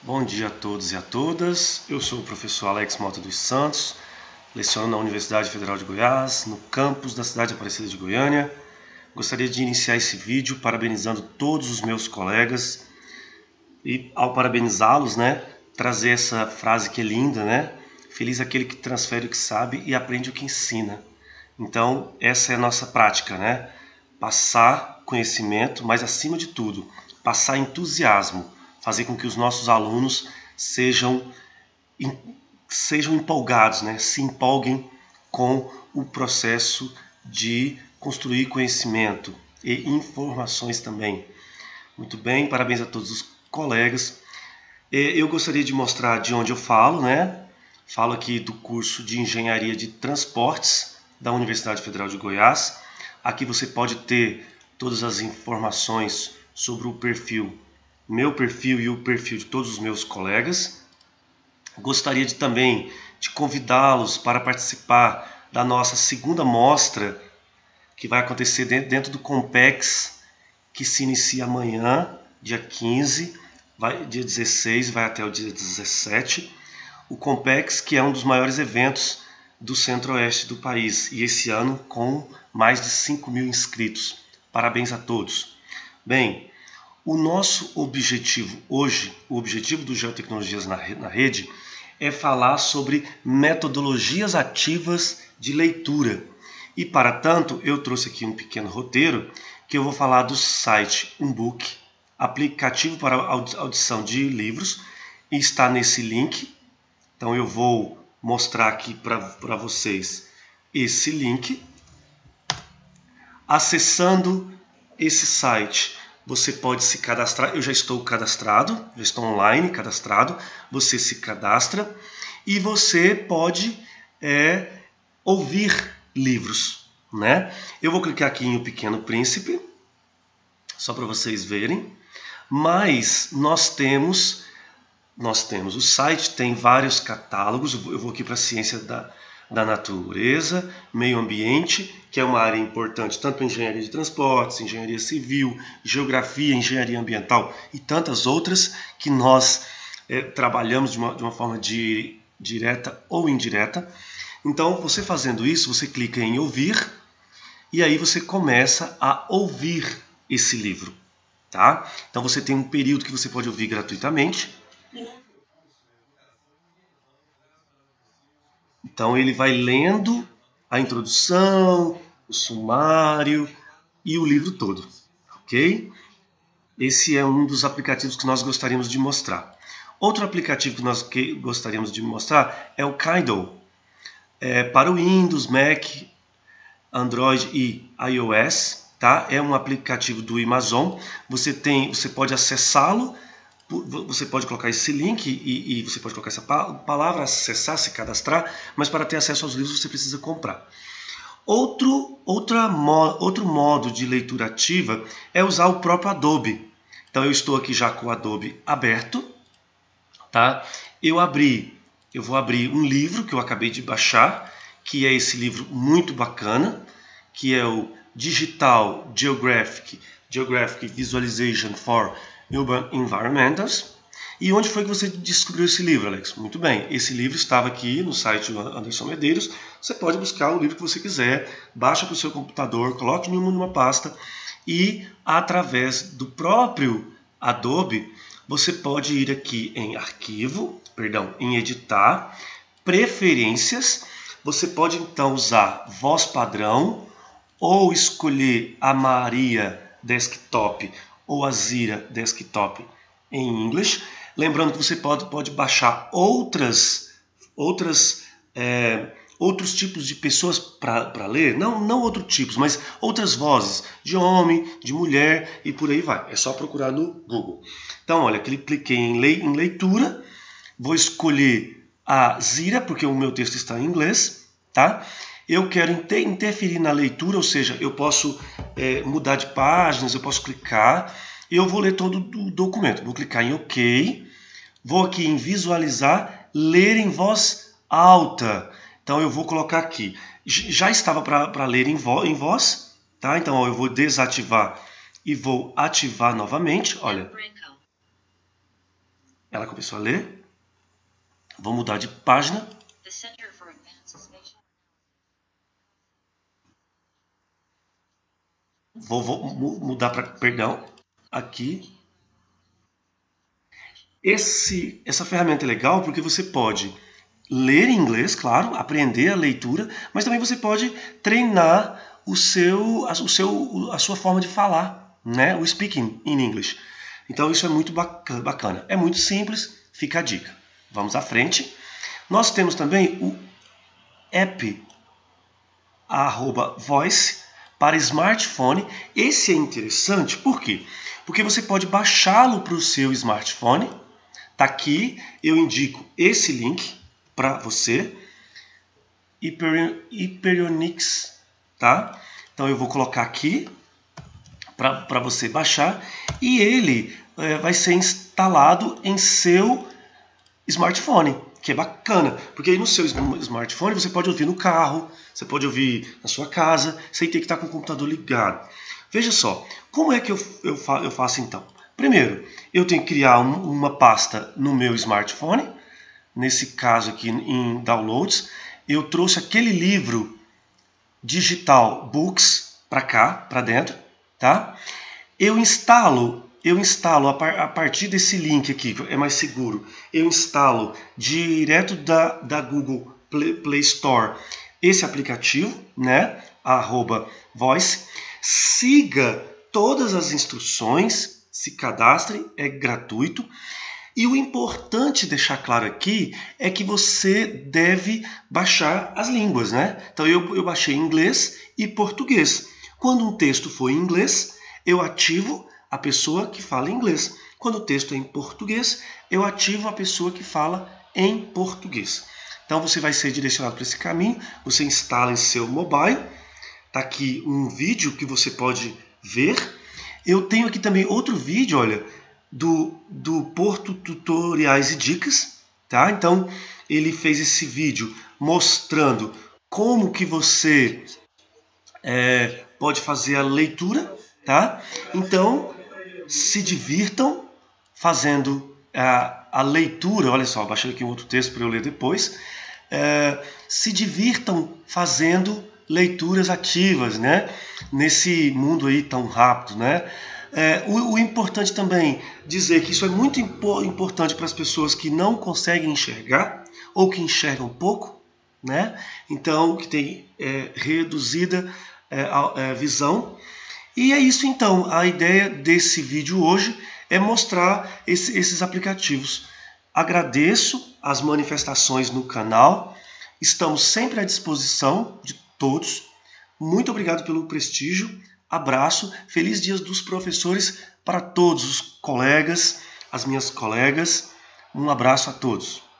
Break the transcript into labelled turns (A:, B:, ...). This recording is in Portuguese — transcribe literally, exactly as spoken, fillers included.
A: Bom dia a todos e a todas. Eu sou o professor Alex Mota dos Santos, leciono na Universidade Federal de Goiás, no campus da cidade de Aparecida de Goiânia. Gostaria de iniciar esse vídeo parabenizando todos os meus colegas e, ao parabenizá-los, né, trazer essa frase que é linda, né? Feliz aquele que transfere o que sabe e aprende o que ensina. Então, essa é a nossa prática, né? Passar conhecimento, mas acima de tudo, passar entusiasmo, fazer com que os nossos alunos sejam, sejam empolgados, né? Se empolguem com o processo de construir conhecimento e informações também. Muito bem, parabéns a todos os colegas. Eu gostaria de mostrar de onde eu falo, né? Falo aqui do curso de Engenharia de Transportes da Universidade Federal de Goiás. Aqui você pode ter todas as informações sobre o perfil, meu perfil e o perfil de todos os meus colegas. Gostaria de, também de convidá-los para participar da nossa segunda mostra, que vai acontecer dentro do Compex, que se inicia amanhã, dia quinze, vai, dia dezesseis, vai até o dia dezessete. O Compex, que é um dos maiores eventos do centro-oeste do país, e esse ano com mais de cinco mil inscritos. Parabéns a todos. Bem, o nosso objetivo hoje, o objetivo do Geotecnologias na Rede, é falar sobre metodologias ativas de leitura. E, para tanto, eu trouxe aqui um pequeno roteiro que eu vou falar do site Umbook, aplicativo para audição de livros, e está nesse link. Então eu vou mostrar aqui para vocês esse link. Acessando esse site, você pode se cadastrar. Eu já estou cadastrado, já estou online cadastrado. Você se cadastra e você pode é, ouvir livros, né? Eu vou clicar aqui em O Pequeno Príncipe, só para vocês verem. Mas nós temos, nós temos o site, tem vários catálogos. Eu vou aqui para a ciência da, da natureza, meio ambiente, que é uma área importante, tanto engenharia de transportes, engenharia civil, geografia, engenharia ambiental e tantas outras que nós é, trabalhamos de uma, de uma forma de, direta ou indireta. Então, você fazendo isso, você clica em ouvir e aí você começa a ouvir esse livro, tá? Então, você tem um período que você pode ouvir gratuitamente. Então, ele vai lendo a introdução, o sumário e o livro todo, ok? Esse é um dos aplicativos que nós gostaríamos de mostrar. Outro aplicativo que nós que gostaríamos de mostrar é o Kindle. É para o Windows, Mac, Android e iOS, tá? É um aplicativo do Amazon. Você tem, você pode acessá-lo. Você pode colocar esse link e, e você pode colocar essa palavra, acessar, se cadastrar, mas para ter acesso aos livros você precisa comprar. Outro, outra, outro modo de leitura ativa é usar o próprio Adobe. Então eu estou aqui já com o Adobe aberto, tá? Eu abri, eu vou abrir um livro que eu acabei de baixar, que é esse livro muito bacana, que é o Digital Geographic, Geographic Visualization for Urban Environmentals. E onde foi que você descobriu esse livro, Alex? Muito bem, esse livro estava aqui no site do Anderson Medeiros. Você pode buscar o livro que você quiser, baixa para o seu computador, coloque numa pasta e, através do próprio Adobe, você pode ir aqui em Arquivo, perdão, em Editar, Preferências. Você pode então usar voz padrão ou escolher a Maria Desktop ou a Zira Desktop em inglês. Lembrando que você pode, pode baixar outras, outras, é, outros tipos de pessoas para ler. Não, não outros tipos, mas outras vozes de homem, de mulher e por aí vai. É só procurar no Google. Então, olha, cliquei em, lei, em leitura. Vou escolher a Zira, porque o meu texto está em inglês, tá? Eu quero inter interferir na leitura, ou seja, eu posso é, mudar de páginas, eu posso clicar e eu vou ler todo o documento. Vou clicar em OK, vou aqui em visualizar, ler em voz alta. Então eu vou colocar aqui, já estava para ler em, vo em voz, tá? Então ó, eu vou desativar e vou ativar novamente, olha. Ela começou a ler. Vou mudar de página. Vou, vou mudar para, perdão, aqui. Esse, essa ferramenta é legal porque você pode ler em inglês, claro, aprender a leitura, mas também você pode treinar o seu, o seu, a sua forma de falar, né? O speaking in English. Então isso é muito bacana. É muito simples, fica a dica. Vamos à frente. Nós temos também o app arroba voice para smartphone. Esse é interessante, por quê? Porque você pode baixá-lo para o seu smartphone. Tá aqui, eu indico esse link para você. Hyperionix, tá? Então eu vou colocar aqui para você baixar e ele é, vai ser instalado em seu smartphone, que é bacana, porque aí no seu smartphone você pode ouvir no carro, você pode ouvir na sua casa, sem ter que estar com o computador ligado. Veja só, como é que eu, eu, fa eu faço então? Primeiro, eu tenho que criar um, uma pasta no meu smartphone, nesse caso aqui em Downloads, eu trouxe aquele livro digital Books para cá, para dentro, tá? Eu instalo, eu instalo a, par, a partir desse link aqui, é mais seguro, eu instalo direto da, da Google Play, Play Store esse aplicativo, né? Arroba Voice. Siga todas as instruções, se cadastre, é gratuito. E o importante deixar claro aqui é que você deve baixar as línguas, né? Então eu, eu baixei inglês e português. Quando um texto for em inglês, eu ativo a pessoa que fala inglês. Quando o texto é em português, eu ativo a pessoa que fala em português. Então você vai ser direcionado para esse caminho, você instala em seu mobile. Está aqui um vídeo que você pode ver. Eu tenho aqui também outro vídeo, olha, do, do Porto Tutoriais e Dicas. Tá? Então ele fez esse vídeo mostrando como que você é, pode fazer a leitura. Tá? Então se divirtam fazendo a, a leitura. Olha só, baixei aqui um outro texto para eu ler depois. É, se divirtam fazendo leituras ativas, né? Nesse mundo aí tão rápido, né? É, o, o importante também dizer que isso é muito impo importante para as pessoas que não conseguem enxergar ou que enxergam pouco, né? Então, que tem é, reduzida é, a, a visão. E é isso então, a ideia desse vídeo hoje é mostrar esse, esses aplicativos. Agradeço as manifestações no canal, estamos sempre à disposição de todos. Muito obrigado pelo prestígio, abraço, feliz Dia dos Professores para todos os colegas, as minhas colegas, um abraço a todos.